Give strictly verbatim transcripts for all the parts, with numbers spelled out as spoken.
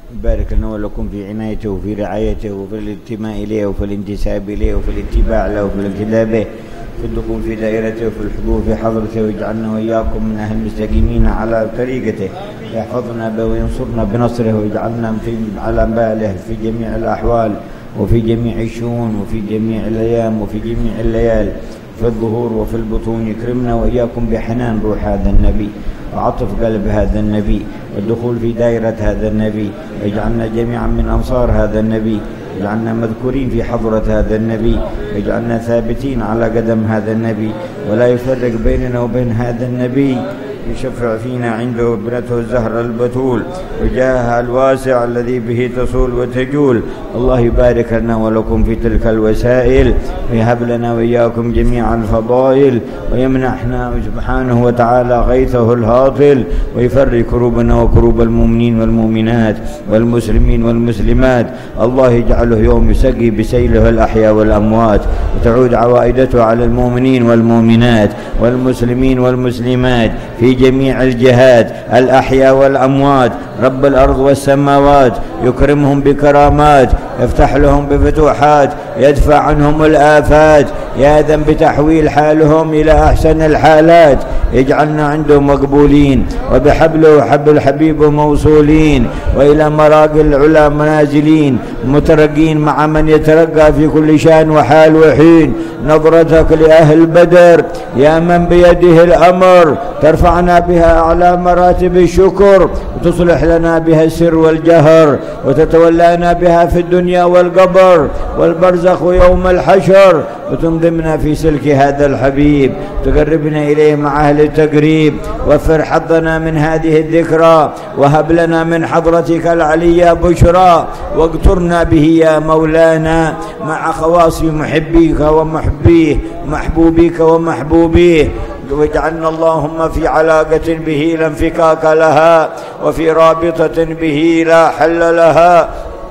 بارك لنا ولكم في عنايته وفي رعايته وفي الانتماء إليه وفي الانتساب إليه وفي الاتباع له وفي الاقتداء به، في الدخول في دائرته وفي الحضور في حضرته، ويجعلنا وإياكم من أهل المستقيمين على طريقته، يحفظنا به وينصرنا بنصره، ويجعلنا على باله في جميع الأحوال وفي جميع الشؤون وفي جميع الأيام وفي جميع الليالي، في الظهور وفي البطون. يكرمنا وإياكم بحنان روح هذا النبي وعطف قلب هذا النبي والدخول في دائرة هذا النبي، ويجعلنا جميعا من أنصار هذا النبي، يجعلنا مذكورين في حضرة هذا النبي، يجعلنا ثابتين على قدم هذا النبي، ولا يفرق بيننا وبين هذا النبي. يشفع فينا عنده ابنته الزهرة البتول وجاهها الواسع الذي به تصول وتجول. الله يبارك لنا ولكم في تلك الوسائل، ويهب لنا وإياكم جميع الفضائل، ويمنحنا سبحانه وتعالى غيثه الهاطل، ويفرج كروبنا وكروب المؤمنين والمؤمنات والمسلمين والمسلمات. الله يجعله يوم يسقي بسيله الأحياء والأموات، وتعود عوائدته على المؤمنين والمؤمنات والمسلمين والمسلمات في جميع الجهات الأحياء والأموات. رب الأرض والسماوات يكرمهم بكرامات، يفتح لهم بفتوحات، يدفع عنهم الآفات، يأذن بتحويل حالهم إلى أحسن الحالات، يجعلنا عنده مقبولين، وبحبله وحب الحبيب موصولين، وإلى مراقي العلا منازلين، مترقين مع من يترقى في كل شان وحال وحين. نظرتك لأهل بدر يا من بيده الأمر، ترفعنا بها أعلى مراتب الشكر، وتصلح لنا بها السر والجهر، وتتولانا بها في الدنيا والقبر والبرزخ ويوم الحشر، وتنضمنا في سلك هذا الحبيب، تقربنا إليه مع أهل التقريب. وفر حظنا من هذه الذكرى، وهب لنا من حضرتك العليا بشرى، واقترنا به يا مولانا مع خواص محبيك ومحبيه محبوبيك ومحبوبيه. واجعلنا اللهم في علاقة به لا انفكاك لها، وفي رابطة به لا حل لها،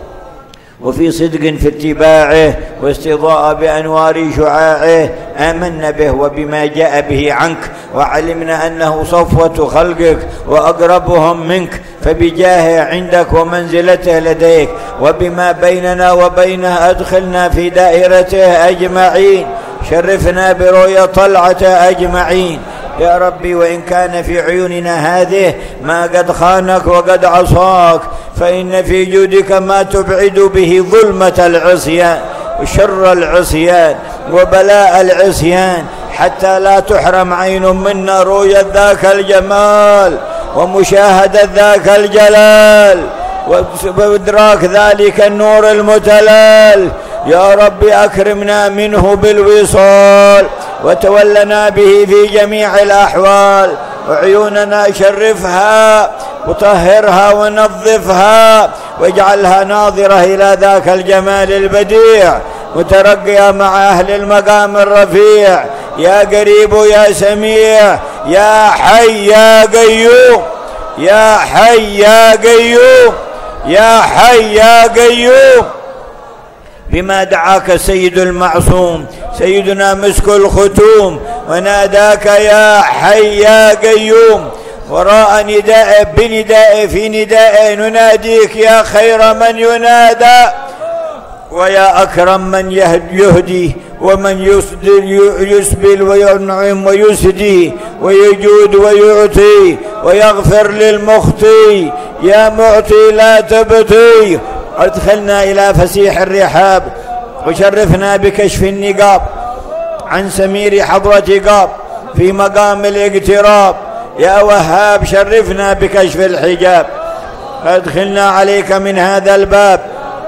وفي صدق في اتباعه، واستضاء بأنوار شعاعه. آمنا به وبما جاء به عنك، وعلمنا أنه صفوة خلقك وأقربهم منك، فبجاهه عندك ومنزلته لديك وبما بيننا وبينه أدخلنا في دائرته أجمعين، شرفنا برؤية طلعته أجمعين يا ربي. وإن كان في عيوننا هذه ما قد خانك وقد عصاك، فإن في جودك ما تبعد به ظلمة العصيان وشر العصيان وبلاء العصيان، حتى لا تحرم عين منا رؤية ذاك الجمال ومشاهدة ذاك الجلال وإدراك ذلك النور المتلال. يا رب أكرمنا منه بالوصال، وتولنا به في جميع الأحوال، وعيوننا شرفها وطهرها ونظفها، واجعلها ناظرة إلى ذاك الجمال البديع، مترقية مع أهل المقام الرفيع. يا قريب يا سميع، يا حي يا قيوم، يا حي يا قيوم، يا حي يا قيوم، بما دعاك السيد المعصوم سيدنا مسك الختوم، وناداك يا حي يا قيوم، وراء نداء بنداء في نداء نناديك يا خير من ينادى، ويا أكرم من يهدي، ومن يسبل وينعم ويسدي ويجود ويعطي ويغفر للمخطي. يا معطي لا تبطي، ادخلنا إلى فسيح الرحاب، وشرفنا بكشف النقاب عن سمير حضرة قاب في مقام الاقتراب. يا وهاب شرفنا بكشف الحجاب، ادخلنا عليك من هذا الباب،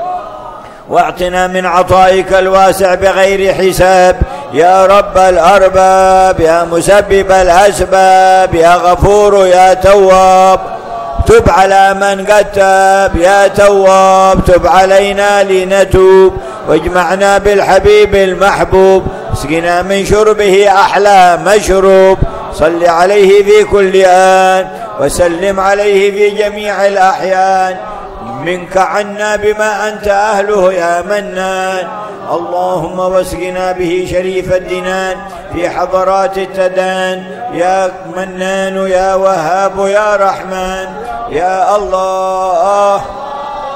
واعطنا من عطائك الواسع بغير حساب. يا رب الأرباب، يا مسبب الأسباب، يا غفور يا تواب، تب على من قد تاب، يا تواب تب علينا لنتوب، واجمعنا بالحبيب المحبوب، اسقنا من شربه أحلى مشروب. صل عليه في كل آن، وسلم عليه في جميع الأحيان، منك عنا بما أنت أهله يا منان. اللهم واسقنا به شريف الدنان في حضرات التدان، يا منان يا وهاب يا رحمن يا الله.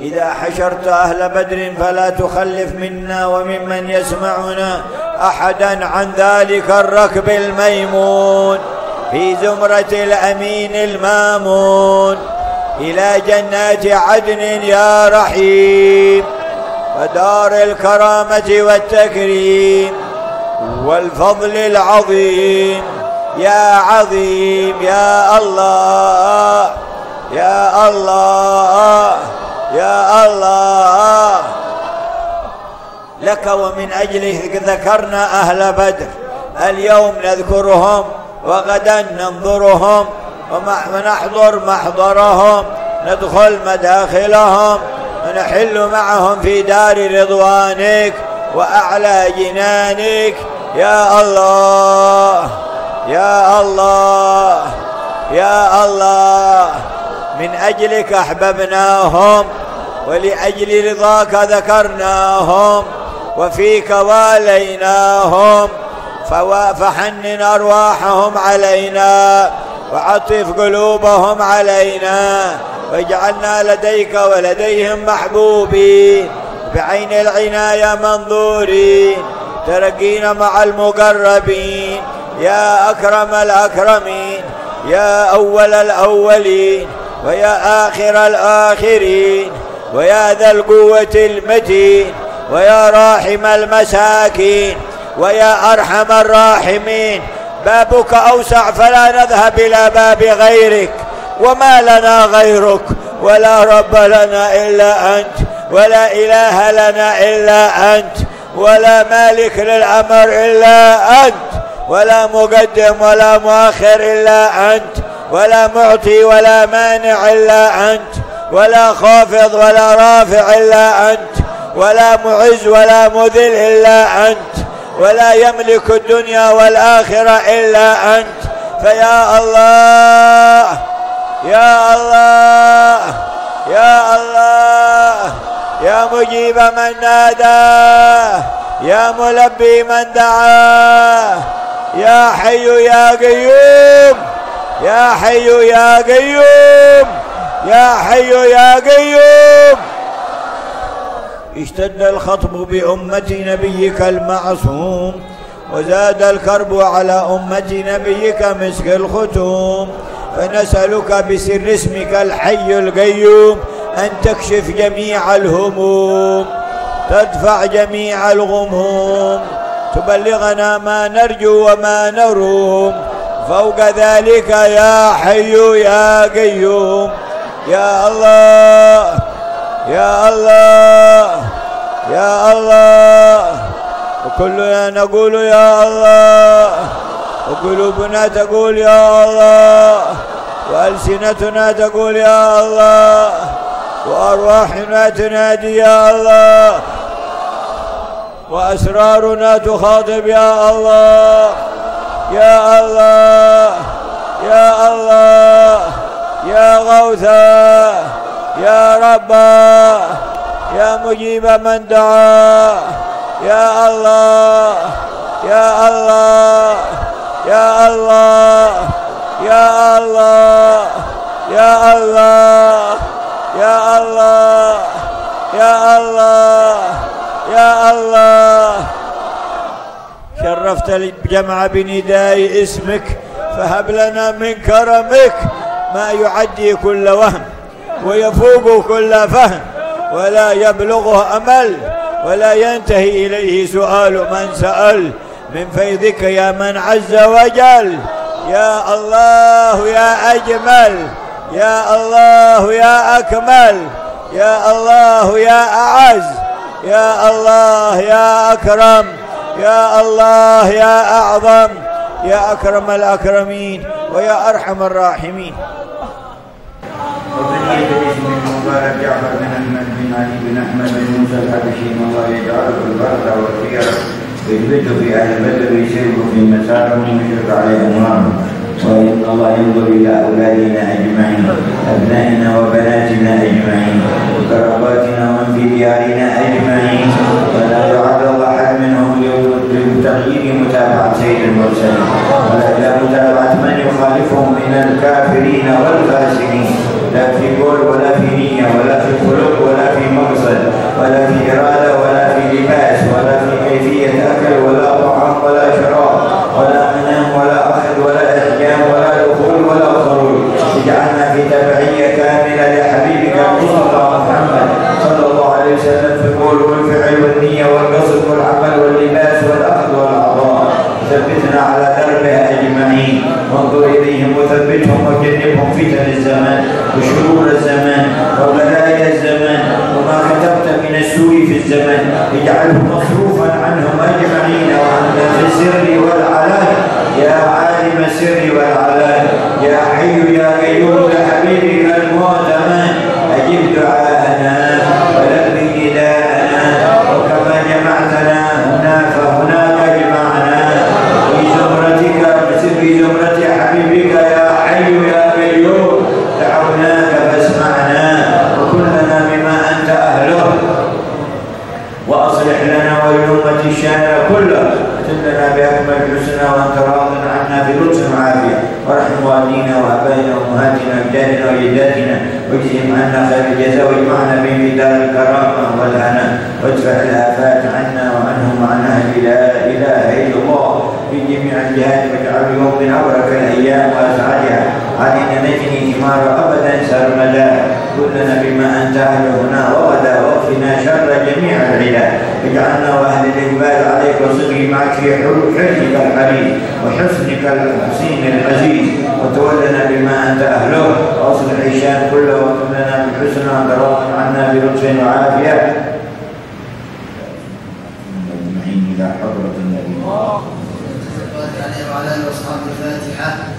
إذا حشرت أهل بدر فلا تخلف منا وممن يسمعنا أحدا عن ذلك الركب الميمون في زمرة الأمين المامون إلى جنات عدن يا رحيم ودار الكرامة والتكريم والفضل العظيم يا عظيم يا الله يا الله يا الله. لك ومن أجله ذكرنا أهل بدر، اليوم نذكرهم وغدا ننظرهم ونحضر محضرهم، ندخل مداخلهم ونحل معهم في دار رضوانك وأعلى جنانك يا الله يا الله يا الله. من أجلك أحببناهم ولأجل رضاك ذكرناهم وفيك واليناهم، فحنن أرواحهم علينا وعطف قلوبهم علينا واجعلنا لديك ولديهم محبوبين بعين العناية منظورين ترقينا مع المقربين يا أكرم الأكرمين يا أول الأولين ويا آخر الآخرين ويا ذا القوة المتين ويا راحم المساكين ويا أرحم الراحمين. بابك أوسع فلا نذهب إلى باب غيرك، وما لنا غيرك، ولا رب لنا إلا أنت، ولا إله لنا إلا أنت، ولا مالك للأمر إلا أنت، ولا مقدم ولا مؤخر إلا أنت، ولا معطي ولا مانع إلا أنت، ولا خافض ولا رافع إلا أنت، ولا معز ولا مذل إلا أنت، ولا يملك الدنيا والآخرة إلا أنت. فيا الله يا الله يا الله يا مجيب من نادى يا ملبي من دعا يا حي يا قيوم يا حي يا قيوم يا حي يا قيوم. اشتد الخطب بأمة نبيك المعصوم وزاد الكرب على أمة نبيك مسك الختوم، فنسألك بسر اسمك الحي القيوم أن تكشف جميع الهموم، تدفع جميع الغموم، تبلغنا ما نرجو وما نروم، فوق ذلك يا حي يا قيوم يا الله يا الله يا الله. وكلنا نقول يا الله، وقلوبنا تقول يا الله، وألسنتنا تقول يا الله، وأرواحنا تنادي يا الله، وأسرارنا تخاطب يا الله يا الله يا الله يا غوثا يا ربا يا مجيب من دعا يا الله يا الله يا الله يا الله يا الله يا الله يا الله يا الله. شرفت الجمع بنداء اسمك، فهب لنا من كرمك ما يعدي كل وهم ويفوق كل فهم ولا يبلغه أمل ولا ينتهي إليه سؤال من سأل، من فيضك يا من عز وجل. يا الله يا أجمل يا الله يا أكمل يا الله يا أعز يا الله يا أكرم يا الله يا أعظم يا أكرم الأكرمين ويا أرحم الراحمين. وبنية الاسم المبارك جعفر بن أحمد بن علي بن أحمد بن موسى الحبشي، الله يجعله البركة والخير ويثبته في أهل بدر ويسيره في مسارهم ويشرف عليه أمرهم. وإن الله ينظر إلى أولادنا أجمعين، أبنائنا وبناتنا أجمعين، وكراماتنا ومن في ديارنا أجمعين، ولا يعرض أحد منهم لتغيير متابعة سيد المرسلين ولا إلى متابعة من يخالفهم من الكافرين والفاسقين، لا في قول ولا في نية ولا في خلق ولا في الشأن كله، وتملنا بأكمل الحسنى وأنت راض عنا بلطف وعافية، وارحم والدينا وآبائنا وأمهاتنا وأجدادنا وجداتنا، واجزهم عنا خير الجزاء، واجمعنا بهم في دار الكرامة والهنا، وادفع الآفات عنا وعنهم وعن أهل لا إله إلا الله في جميع الجهات، واجعل يوم من أبرك الأيام وأسعدها، علينا نجني ثمار أبدا سرمدا، كلنا بما أنت أهل هنا وغدا، واكفنا شر جميع العباد، اجعلنا وأهل الإقبال عليك وصدق معك في حلمك الحليم وحسنك الحسين العزيز، وتولنا بما أنت أهله، وأصلح الشان كله، وكلنا بالحسنى وأنت راض عنا بلطف وعافية. أجمعين إلى حضرة النبي. وعلى آله وأصحابه الفاتحة.